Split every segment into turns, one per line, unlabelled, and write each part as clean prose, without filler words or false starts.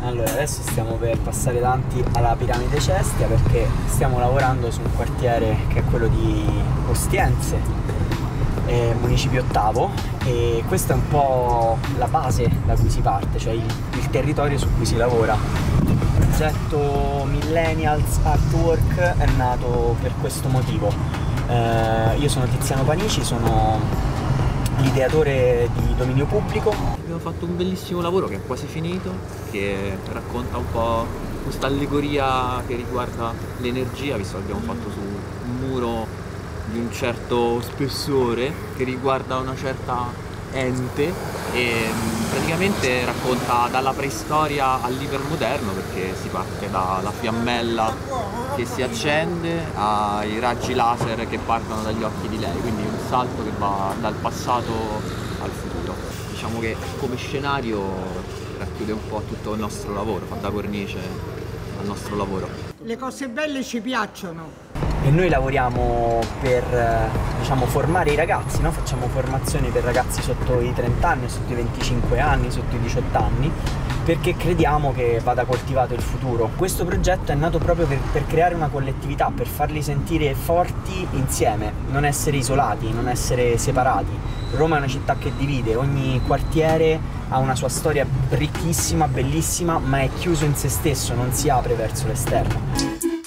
Allora, adesso stiamo per passare davanti alla Piramide Cestia perché stiamo lavorando su un quartiere che è quello di Ostiense, municipio ottavo, e questa è un po' la base da cui si parte, cioè il territorio su cui si lavora. Il progetto Millennials Artwork è nato per questo motivo. Io sono Tiziano Panici, sono l'ideatore di Dominio Pubblico.
Abbiamo fatto un bellissimo lavoro che è quasi finito, che racconta un po' questa allegoria che riguarda l'energia, visto che abbiamo fatto su un muro di un certo spessore che riguarda una certa ente, e praticamente racconta dalla preistoria all'ipermoderno, perché si parte dalla fiammella che si accende ai raggi laser che partono dagli occhi di lei, quindi un salto che va dal passato al futuro. Diciamo che come scenario racchiude un po' tutto il nostro lavoro, fa da cornice al nostro lavoro.
Le cose belle ci piacciono.
E noi lavoriamo per, diciamo, formare i ragazzi, no? Facciamo formazioni per ragazzi sotto i 30 anni, sotto i 25 anni, sotto i 18 anni, perché crediamo che vada coltivato il futuro. Questo progetto è nato proprio per creare una collettività, per farli sentire forti insieme, non essere isolati, non essere separati. Roma è una città che divide, ogni quartiere ha una sua storia ricchissima, bellissima, ma è chiuso in se stesso, non si apre verso l'esterno.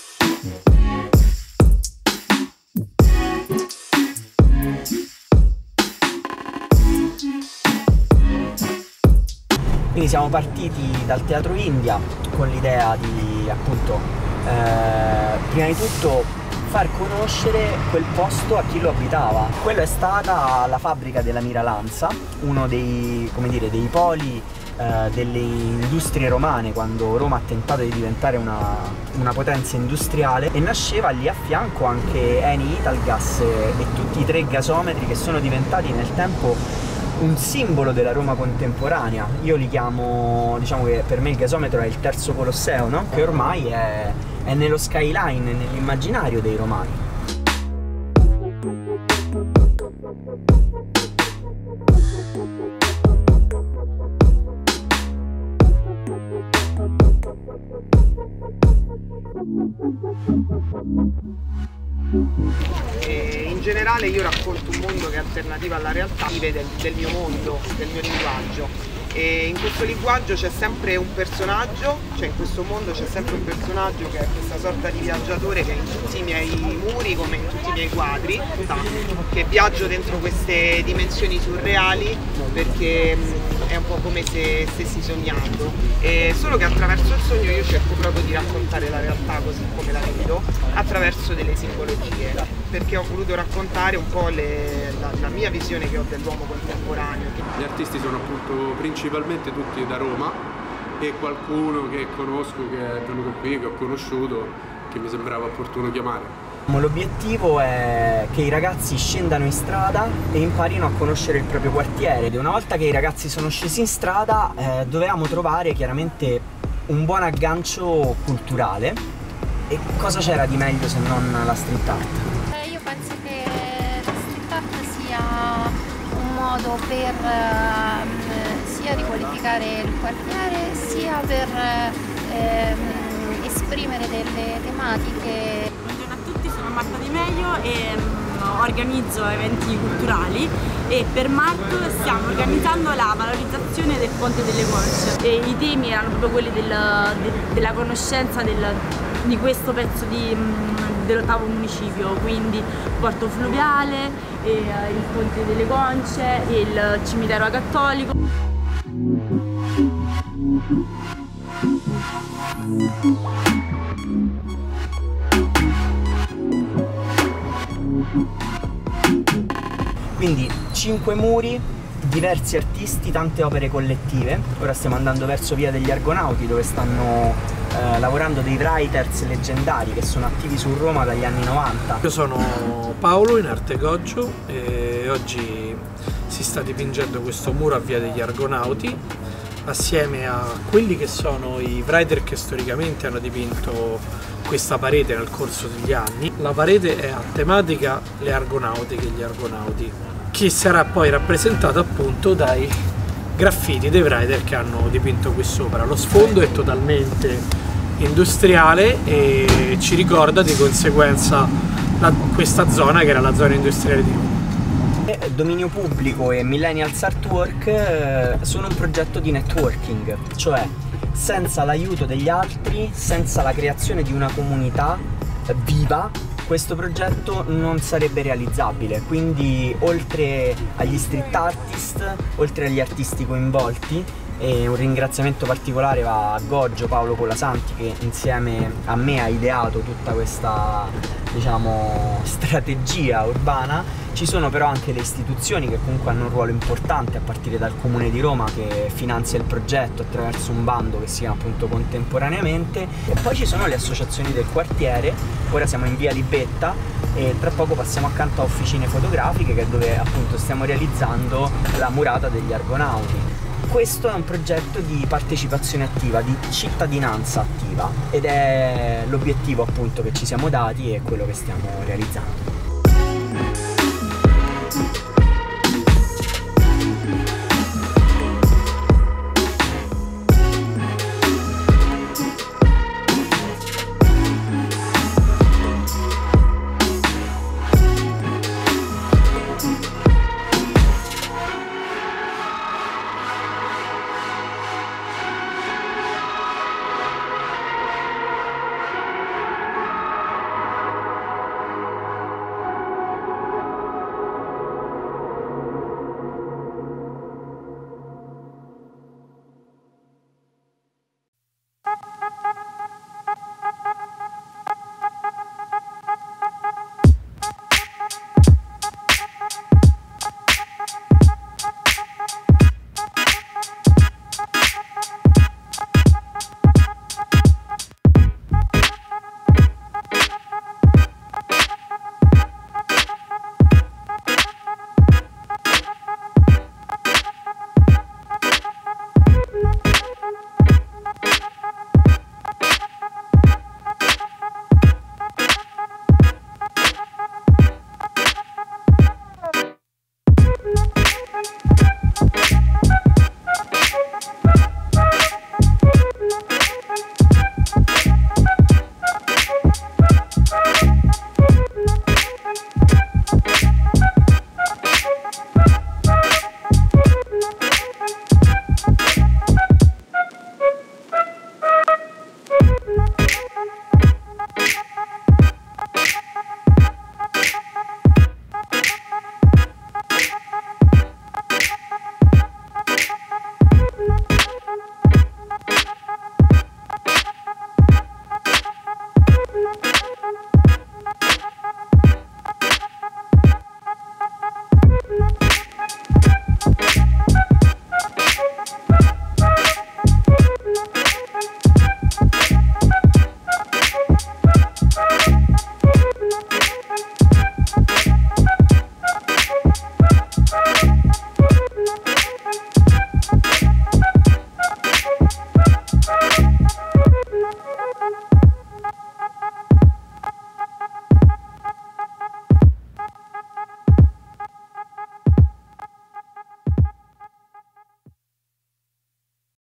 Quindi siamo partiti dal Teatro India con l'idea di, appunto, prima di tutto far conoscere quel posto a chi lo abitava. Quello è stata la fabbrica della Miralanza, uno dei, come dire, dei poli delle industrie romane, quando Roma ha tentato di diventare una potenza industriale, e nasceva lì a fianco anche Eni, Italgas e tutti i tre gasometri che sono diventati nel tempo un simbolo della Roma contemporanea. Io li chiamo, diciamo che per me il gasometro è il terzo Colosseo, no? Che ormai è nello skyline, nell'immaginario dei romani.
In generale io racconto un mondo che è alternativo alla realtà, vive del mio mondo, del mio linguaggio, e in questo linguaggio c'è sempre un personaggio, cioè in questo mondo c'è sempre un personaggio che è questa sorta di viaggiatore che è in tutti i miei muri come in tutti i miei quadri, che viaggio dentro queste dimensioni surreali perché è un po' come se stessi sognando, solo che attraverso il sogno io cerco proprio di raccontare la realtà così come la vedo, attraverso delle simbologie, perché ho voluto raccontare un po' la mia visione che ho dell'uomo contemporaneo.
Gli artisti sono appunto principalmente tutti da Roma, e qualcuno che conosco, che è venuto qui, che ho conosciuto, che mi sembrava opportuno chiamare.
L'obiettivo è che i ragazzi scendano in strada e imparino a conoscere il proprio quartiere. Una volta che i ragazzi sono scesi in strada dovevamo trovare chiaramente un buon aggancio culturale, e cosa c'era di meglio se non la street art?
Io penso che la street art sia un modo per sia riqualificare il quartiere, sia per esprimere delle tematiche.
Buongiorno a tutti, sono Marta Di Meglio e organizzo eventi culturali, e per marzo stiamo organizzando la valorizzazione del Ponte delle Conce, e i temi erano proprio quelli della conoscenza di questo pezzo dell'ottavo municipio, quindi Porto Fluviale, il Ponte delle Conce e il cimitero cattolico.
Quindi 5 muri, diversi artisti, tante opere collettive. Ora stiamo andando verso Via degli Argonauti, dove stanno lavorando dei writers leggendari che sono attivi su Roma dagli anni 90.
Io sono Paolo in arte Goggio e oggi si sta dipingendo questo muro a Via degli Argonauti assieme a quelli che sono i writer che storicamente hanno dipinto questa parete nel corso degli anni. La parete è a tematica le argonautiche e gli argonauti, che sarà poi rappresentata appunto dai graffiti dei Writer che hanno dipinto qui sopra. Lo sfondo è totalmente industriale e ci ricorda di conseguenza questa zona che era la zona industriale di Roma.
Dominio pubblico e Millennials Artwork sono un progetto di networking, cioè senza l'aiuto degli altri, senza la creazione di una comunità viva, questo progetto non sarebbe realizzabile. Quindi oltre agli street artist, oltre agli artisti coinvolti, e un ringraziamento particolare va a Goggio, Paolo Colasanti, che insieme a me ha ideato tutta questa, diciamo, strategia urbana. Ci sono però anche le istituzioni che comunque hanno un ruolo importante, a partire dal Comune di Roma che finanzia il progetto attraverso un bando che si chiama appunto Contemporaneamente, e poi ci sono le associazioni del quartiere. Ora siamo in via Libetta e tra poco passiamo accanto a Officine Fotografiche, che è dove appunto stiamo realizzando la murata degli Argonauti. Questo è un progetto di partecipazione attiva, di cittadinanza attiva, ed è l'obiettivo appunto che ci siamo dati e quello che stiamo realizzando.